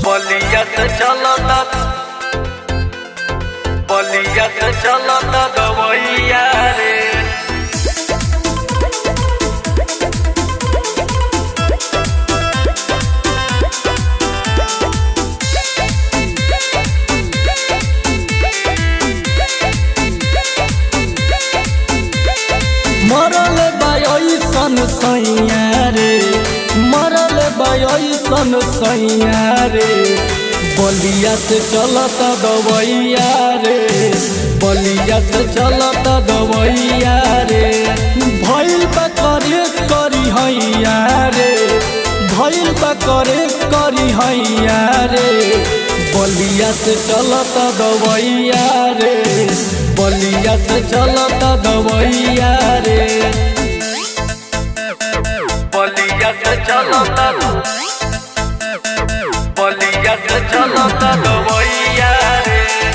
बलियत चलता दवैया रे। मरल बायसन सैया रे, मरल बायसन सैया रे। बलिया से चलता दवैया रे, बलिया से चलता दवैया रे। भइल बा करे करी हैया रे, भइल बा करे करी हैया रे। बलिया से चलता दवैया रे, बलिया से चलता दवैया रे। बलियत चलता दवैया रे।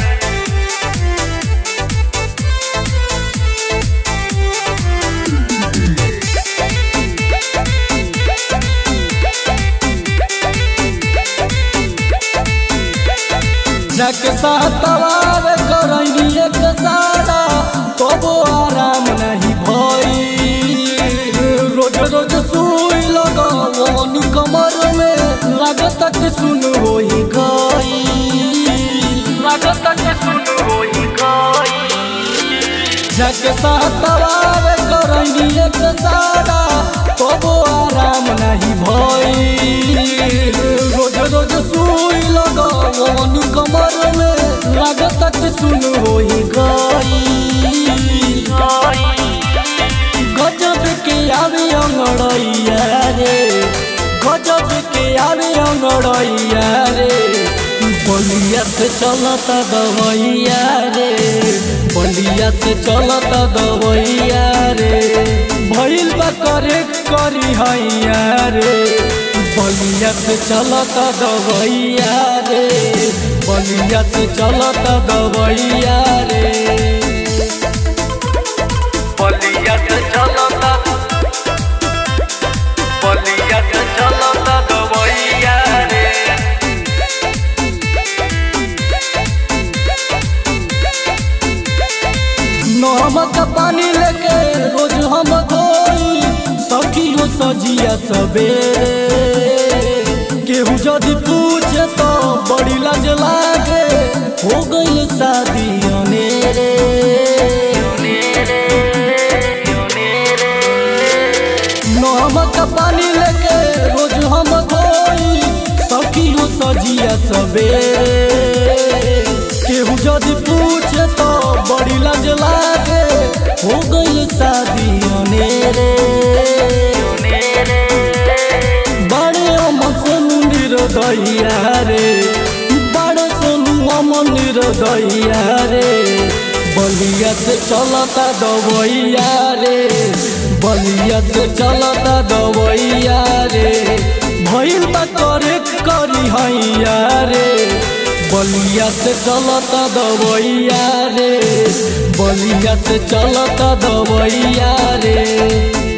नक्शा तवार करैनी एक सारा तबो आराम नहीं भई। रोज रोज सुई लगवनी कमर में, लागत कि सुन होई गई, लागत कि सुन होई गई। नक्शा तवार करैनी एक सारा तबो आराम नहीं भई। रोज रोज सुई लगवनी कमर में, लागत कि सुन होई गई। गजब के आवे अंगड़ैया रे, गजब के आवे अंगड़ैया रे। बलिया से चलता दवैया रे, बलिया से चलता दवैया रे। भइल बा करे करी हैया रे, बलिया से चलता दवैया रे, बलिया से चलता दवैया रे। बलियत चलता दवैया रे। नमक पानी लेके रोज हम धोई, सखियो सजिया सबेरे। केहू जदि पूछे तो बड़ी लाज लागे, हो गई शादी अनेरे। नमक पानी लेके रोज हम धोई, सखियो सजिया सबेरे। केहू जदि पूछे तो बड़ी लाज लागे, हो गई शादी अनेरे। बड़े अमन सोनू निर्दयिया रे, बड़े सोनू अमन निर्दयिया रे। बलिया से चलता दवैया रे, बलिया से चलता दवैया रे। भइल बा करे करी हैया रे, बलिया से चलता दवैया रे, बलिया से चलता दवैया रे।